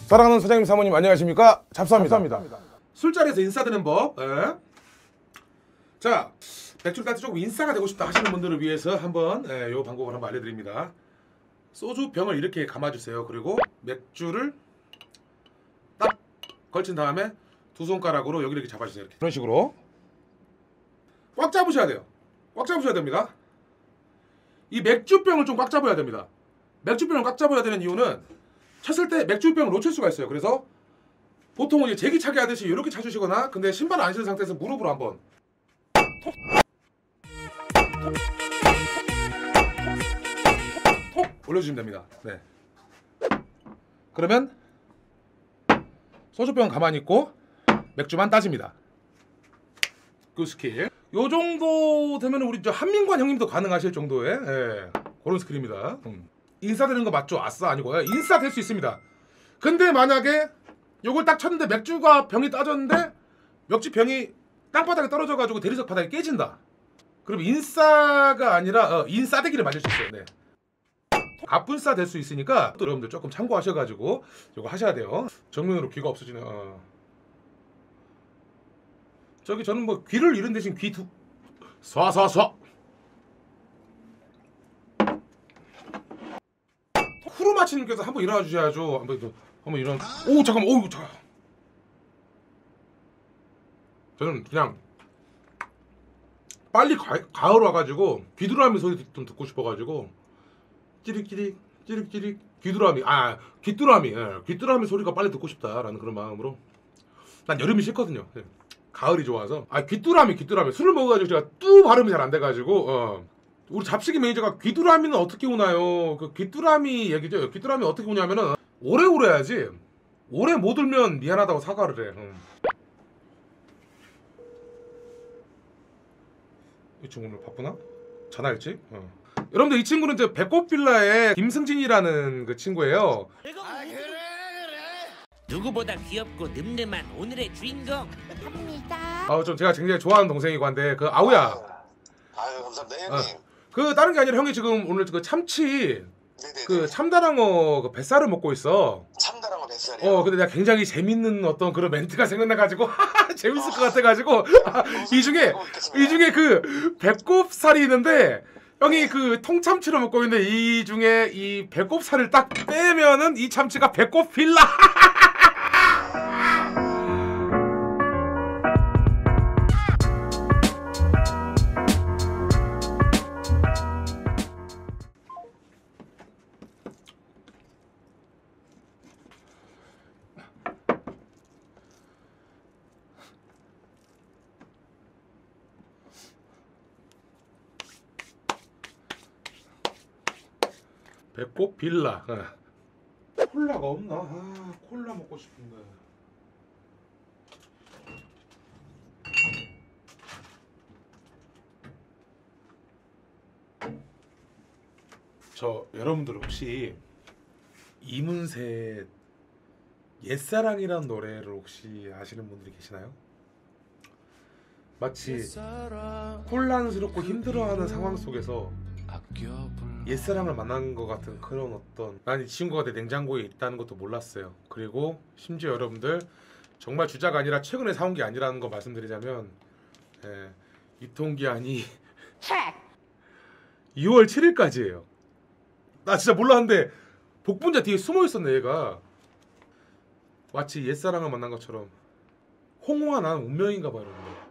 사랑하는 사장님 사모님 안녕하십니까? 잡사입니다. 술자리에서 인싸되는 법. 예. 자, 맥주를 딸 때 조금 인싸가 되고 싶다 하시는 분들을 위해서 한번 요 방법을 한번 알려드립니다. 소주 병을 이렇게 감아주세요. 그리고 맥주를 딱 걸친 다음에 두 손가락으로 여기를 이렇게 잡아주세요. 이렇게. 이런 식으로 꽉 잡으셔야 돼요. 꽉 잡으셔야 됩니다. 이 맥주병을 좀 꽉 잡아야 됩니다. 맥주병을 꽉 잡아야 되는 이유는 쳤을 때 맥주병을 놓칠 수가 있어요. 그래서 보통은 이제 제기차기 하듯이 이렇게 차주시거나, 근데 신발 안 신은 상태에서 무릎으로 한번 톡 올려주시면 됩니다. 네. 그러면 소주병 가만히 있고 맥주만 따집니다. 그 스킬. 요 정도 되면 우리 저 한민관 형님도 가능하실 정도의 그런 스킬입니다. 인싸 되는 거 맞죠? 아싸 아니고요. 인싸 될 수 있습니다. 근데 만약에 요걸 딱 쳤는데 맥주가 병이 따졌는데 맥주 병이 땅바닥에 떨어져가지고 대리석 바닥에 깨진다. 그럼 인싸가 아니라 인싸대기를 맞을 수 있어요. 네. 갑분싸 될 수 있으니까 또 여러분들 조금 참고하셔가지고 요거 하셔야 돼요. 정면으로 귀가 없어지는. 저기 저는 뭐 귀를 잃은 대신 귀 두 쏴 후루마치님께서 한번 일어나 주셔야죠. 한번 일어나. 오 잠깐만. 오 잠깐. 저는 그냥 빨리 가을 와가지고 귀뚜라미 소리 좀 듣고 싶어가지고 찌릿찌릿 찌릿찌릿 귀뚜라미 귀뚜라미 소리가 빨리 듣고 싶다라는 그런 마음으로. 난 여름이 싫거든요. 가을이 좋아서. 귀뚜라미 술을 먹어가지고 제가 뚜 발음이 잘 안 돼가지고 우리 잡식이 매니저가 귀뚜라미는 어떻게 우나요? 그 귀뚜라미 얘기죠. 귀뚜라미 어떻게 우냐면은 오래 울어야지. 오래 못 울면 미안하다고 사과를 해. 이 친구 오늘 바쁘나? 전화 일찍? 여러분들 이 친구는 이제 배꼽빌라의 김승진이라는 그 친구예요. 누구보다 귀엽고 늠름한 오늘의 주인공 합니다. 좀 제가 굉장히 좋아하는 동생이고 한데 그 아우야. 아유 감사합니다 형님. 그 다른 게 아니라 형이 지금 오늘 그 참치 네네네. 그 참다랑어 그 뱃살을 먹고 있어. 참다랑어 뱃살이요? 근데 내가 굉장히 재밌는 어떤 그런 멘트가 생각나가지고 재밌을 것 같아가지고 이 중에 그 배꼽살이 있는데 형이 그 통참치를 먹고 있는데 이 중에 이 배꼽살을 딱 빼면은 이 참치가 배꼽 빌라. 배꼽 빌라. 콜라가 없나? 콜라 먹고 싶은데. 저 여러분들 혹시 이문세 옛사랑이라는 노래를 혹시 아시는 분들이 계시나요? 마치 혼란스럽고 힘들어하는 상황 속에서 옛사랑을 만난 것 같은 그런 어떤, 난 이 친구가 내 냉장고에 있다는 것도 몰랐어요. 그리고 심지어 여러분들 정말 주자가 아니라 최근에 사온 게 아니라는 거 말씀드리자면 유통기한이 2월 7일까지예요. 나 진짜 몰랐는데 복분자 뒤에 숨어 있었네 얘가. 마치 옛사랑을 만난 것처럼 홍홍아 난 운명인가 봐 여러분들.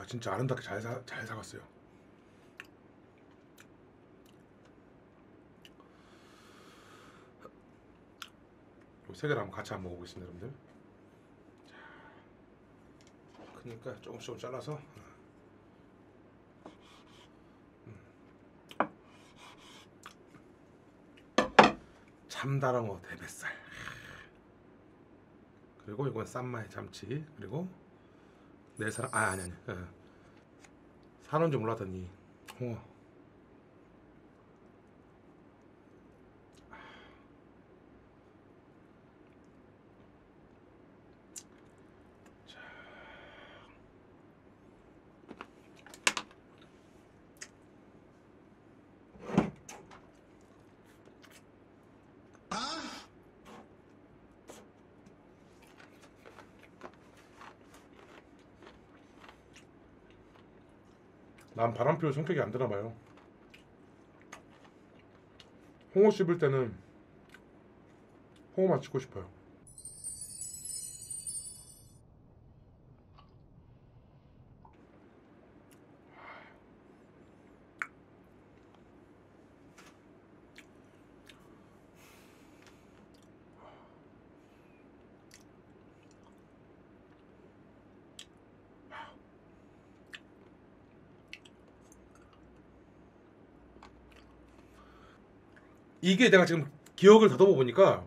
진짜 아름답게 잘 사갔어요. 요 세 개를 한번 같이 한번 먹어보겠습니다, 여러분들. 자, 크니까 조금씩 잘라서. 참다랑어 대뱃살. 그리고 이건 쌈마의 참치. 그리고 내 사랑 아니 사는 줄 몰랐더니 홍어. 난 바람 피울 성격이 안 되나봐요. 홍어 씹을 때는 홍어만 찍고 싶어요. 이게 내가 지금 기억을 더듬어 보니까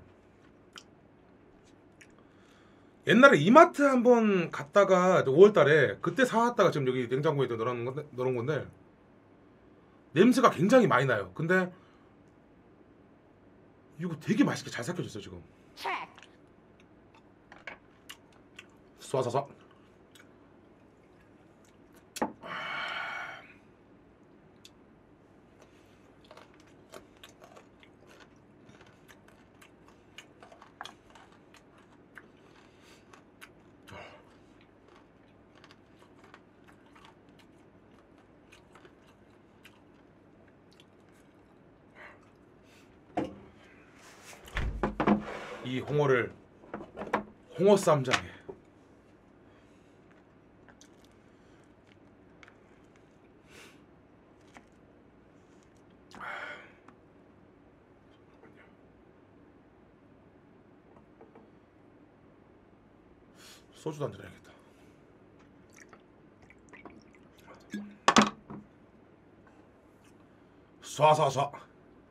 옛날에 이마트 한번 갔다가 5월달에 그때 사왔다가 지금 여기 냉장고에 넣어놓은 건데 냄새가 굉장히 많이 나요. 근데 이거 되게 맛있게 잘 삭혀졌어요 지금. 쏴쏴쏴. 이 홍어를 홍어 쌈장에 소주도 한 잔 해야겠다. 쏴쏴쏴.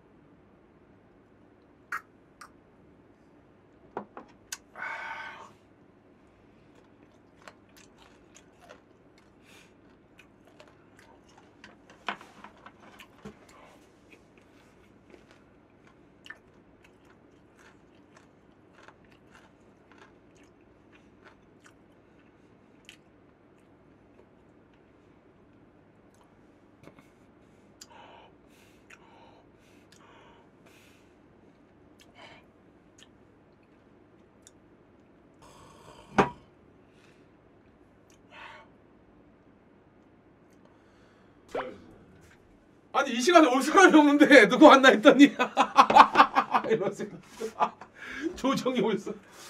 아니 이 시간에 올 사람이 없는데 누구 왔나 했더니 이러세요. 조정이 오셨어.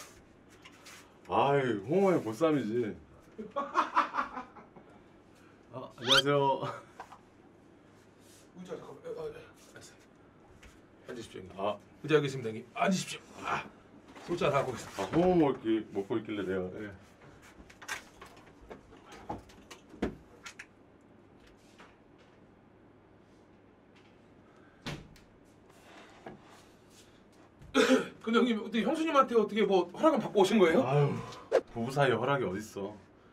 아이 홍어의 보쌈이지. 안녕하세요. 의자 잠깐만. 앉으십시오. 형님. 아, 의자 여기 있습니다. 형님. 앉으십시오. 소주 하고 있어. 홍어 먹고 있길래 내가. 네. 근데 형님 어떻게 형수님한테 어떻게 뭐 허락을 받고 오신 거예요? 아유, 부부 사이에 허락이 어딨어.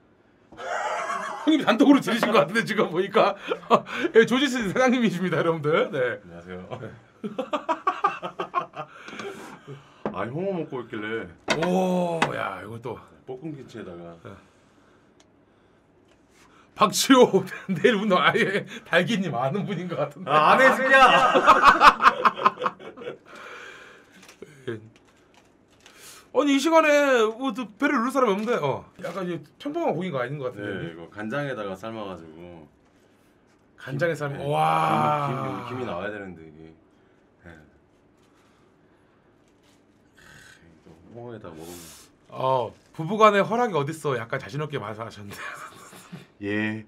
형님이 단독으로 들으신 것 같은데 지금 보니까 예, 조지스 사장님이십니다, 여러분들. 네. 안녕하세요. 아니 홍어 먹고 있길래 오, 야 이거 또 볶음 김치에다가 박지호 내일 운동 아예 달기님 아는 분인 것 같은데. 안해 새끼야. 아니 이 시간에 뭐 또 배를 누를 사람이 없는데 약간 이제 평범한 고기가 아닌 것 같은데. 네, 이거 간장에다가 삶아가지고 간장에 삶은 네, 와 김이 나와야 되는데 이게. 네. 또 홍어에다 먹으면 부부간의 허락이 어딨어 약간 자신없게 말씀하셨는데 예.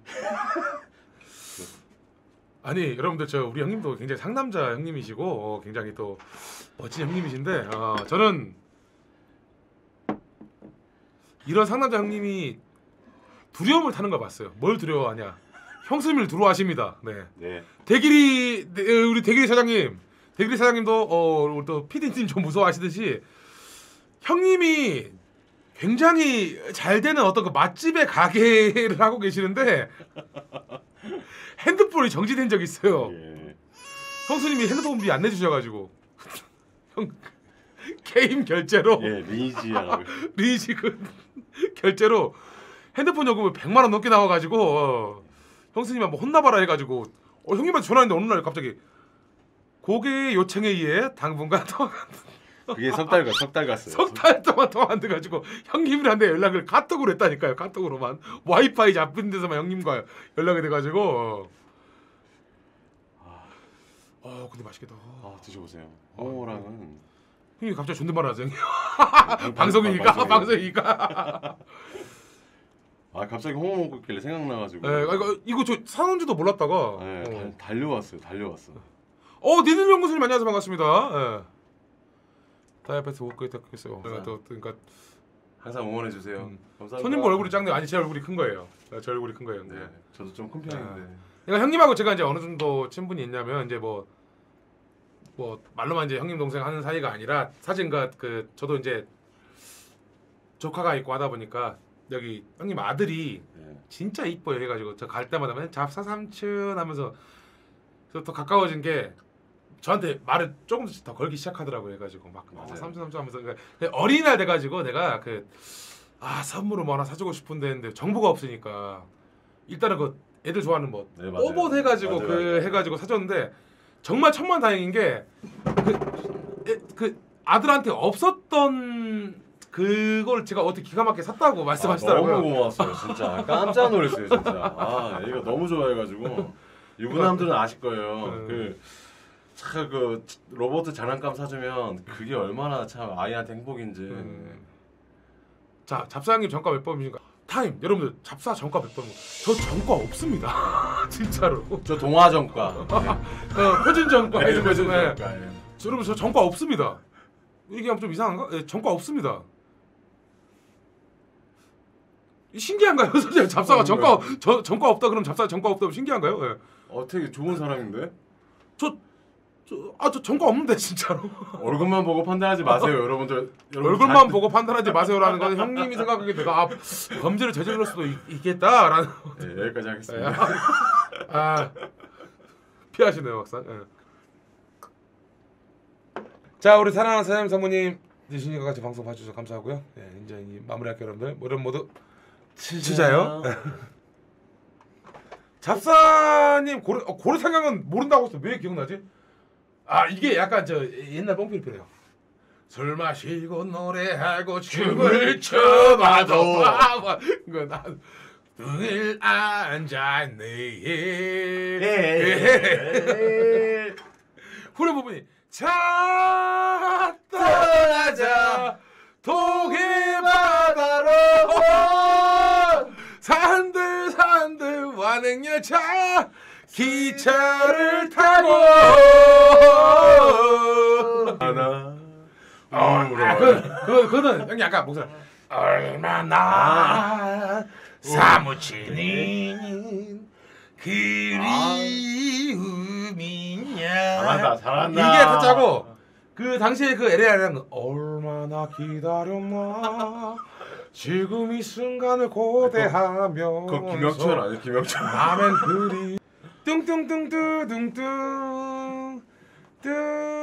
아니 여러분들 저 우리 형님도 굉장히 상남자 형님이시고 굉장히 또 멋진 형님이신데 저는 이런 상남자 형님이 두려움을 타는 걸 봤어요. 뭘 두려워하냐? 형수님을 두려워하십니다. 네. 네. 대길이 우리 대길이 사장님도 우리 또 PD님 좀 무서워하시듯이 형님이 굉장히 잘 되는 어떤 그 맛집의 가게를 하고 계시는데 핸드폰이 정지된 적이 있어요. 예. 형수님이 핸드폰비 안 내주셔가지고 형 게임 결제로 예, 리니지야. 리지 그 결제로 핸드폰 요금을 100만 원 넘게 나와가지고 형수님 한번 혼나봐라 해가지고 형님한테 전화했는데 어느 날 갑자기 고객의 요청에 의해 당분간 그게 석 달 갔어요. 석 달 동안 통화 안 돼가지고 형님들한테 연락을 카톡으로 했다니까요. 카톡으로만 와이파이 잡힌 데서만 형님과 연락이 돼가지고 근데 맛있겠다. 드셔보세요. 홍어랑은 형님 갑자기 존댓말 하세요. 방송이니까. 갑자기 홍어 먹었길래 생각나가지고. 네, 이거 저 사는지도 몰랐다가. 네, 달려왔어. 니들 연구소님 안녕하세요, 반갑습니다. 네. 다이아베트 워크에 딱 했어요. 그러니까 항상 응원해 주세요. 감사합니다. 손님 얼굴이 작네요. 아니 제 얼굴이 큰 거예요. 제 얼굴이 큰 거예요. 네, 저도 좀 큰 편인데. 그러니까 형님하고 제가 이제 어느 정도 친분이 있냐면 이제 뭐 말로만 이제 형님 동생 하는 사이가 아니라 사진과 저도 이제 조카가 있고 하다 보니까 여기 형님 아들이 네. 진짜 이뻐요 해가지고 저 갈 때마다 맨 잡사 삼촌 하면서 더 가까워진 게 저한테 말을 조금씩 더 걸기 시작하더라고요. 해가지고 막 삼촌 하면서 그러니까 어린이날 돼가지고 내가 선물을 뭐 하나 사주고 싶은데 했는데 정보가 없으니까 일단은 그 애들 좋아하는 뭐 네, 맞아요. 오봇 해가지고 맞아요. 해가지고 사줬는데 정말 천만다행인 게 그 아들한테 없었던 그걸 제가 어떻게 기가 막히게 샀다고 말씀하시더라고요. 너무 고마웠어요. 진짜 깜짝 놀랐어요. 진짜. 애가 너무 좋아해가지고 유부남들은 아실 거예요. 그 로봇 장난감 사주면 그게 얼마나 참 아이한테 행복인지. 자 잡사장님 정가 몇 번입니까? 타임 여러분들 잡사 정가 몇 번? 저 정가 없습니다. 진짜로. 저 동화 정가. 표준 정가 이런 거 표준 네. 정가, 예. 여러분 저 정가 없습니다. 얘기하면 좀 이상한가? 네, 정가 없습니다. 신기한가요? 선생님 잡사가 정가 없다 그럼 잡사 정가 없다면 신기한가요? 네. 되게 좋은 사람인데? 저 정가 없는데 진짜로. 얼굴만 보고 판단하지 마세요, 여러분들. 얼굴만 보고 판단하지 마세요라는 건 형님이 생각하기에 내가 범죄를 저지를 수도 있겠다라는. 네, 여기까지 하겠습니다. 피하시네요, 막상. 네. 자, 우리 사랑하는 사장님 사모님 니신이가 같이 방송 봐주셔서 감사하고요. 네, 이제 마무리할게요, 여러분들. 여러분 모두 치자요. 잡사님 고래 상향은 모른다고 했어. 왜 기억나지? 이게 약간 저 옛날 뽕필필해요. 술 마시고 노래하고 춤을 춰봐도 이거 나 등을 앉았네. 후렴 부분이 자 떠나자 동해 바다로 산들 완행열차 기차를 타고 그거는 형님 아까 목소리 얼마나 사무치는 그리움이냐 잘한다. 이게 타짜고 그 당시에 그 LA랑 얼마나 기다렸나 지금 이 순간을 고대하며 그거 김영철 아니에요? 김영철. 나면 그리 뚱뚱뚱뚜둥뚱 뚱